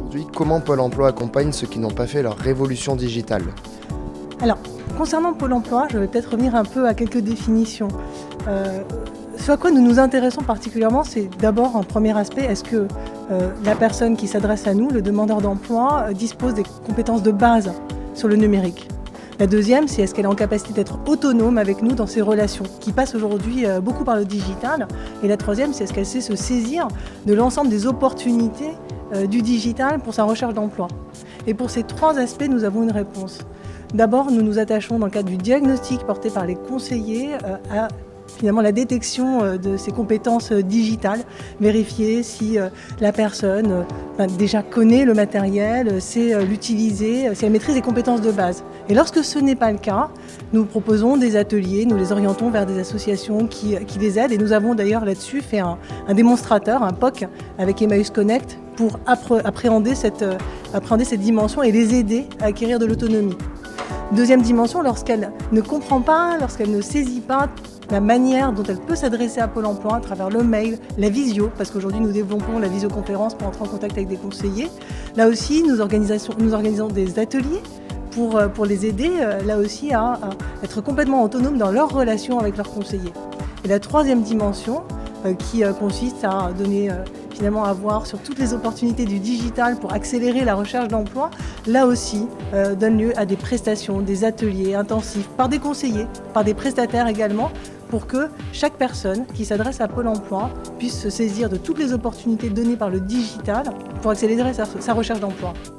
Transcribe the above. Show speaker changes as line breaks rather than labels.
Aujourd'hui, comment Pôle emploi accompagne ceux qui n'ont pas fait leur révolution digitale?
Alors, concernant Pôle emploi, je vais peut-être revenir un peu à quelques définitions. Ce à quoi nous nous intéressons particulièrement, c'est d'abord un premier aspect, est-ce que la personne qui s'adresse à nous, le demandeur d'emploi, dispose des compétences de base sur le numérique? La deuxième, c'est est-ce qu'elle est en capacité d'être autonome avec nous dans ses relations, qui passent aujourd'hui beaucoup par le digital. Et la troisième, c'est est-ce qu'elle sait se saisir de l'ensemble des opportunités du digital pour sa recherche d'emploi. Et pour ces trois aspects, nous avons une réponse. D'abord, nous nous attachons dans le cadre du diagnostic porté par les conseillers à finalement la détection de ses compétences digitales, vérifier si la personne déjà connaît le matériel, sait l'utiliser, si elle maîtrise les compétences de base. Et lorsque ce n'est pas le cas, nous proposons des ateliers, nous les orientons vers des associations qui les aident. Et nous avons d'ailleurs là-dessus fait un démonstrateur, un POC, avec Emmaüs Connect pour appréhender cette dimension et les aider à acquérir de l'autonomie. Deuxième dimension, lorsqu'elle ne comprend pas, lorsqu'elle ne saisit pas la manière dont elle peut s'adresser à Pôle emploi à travers le mail, la visio, parce qu'aujourd'hui nous développons la visioconférence pour entrer en contact avec des conseillers. Là aussi, nous organisons des ateliers pour les aider, là aussi, à être complètement autonomes dans leur relation avec leurs conseillers. Et la troisième dimension, qui consiste à donner finalement à voir sur toutes les opportunités du digital pour accélérer la recherche d'emploi, là aussi donne lieu à des prestations, des ateliers intensifs par des conseillers, par des prestataires également, pour que chaque personne qui s'adresse à Pôle emploi puisse se saisir de toutes les opportunités données par le digital pour accélérer sa recherche d'emploi.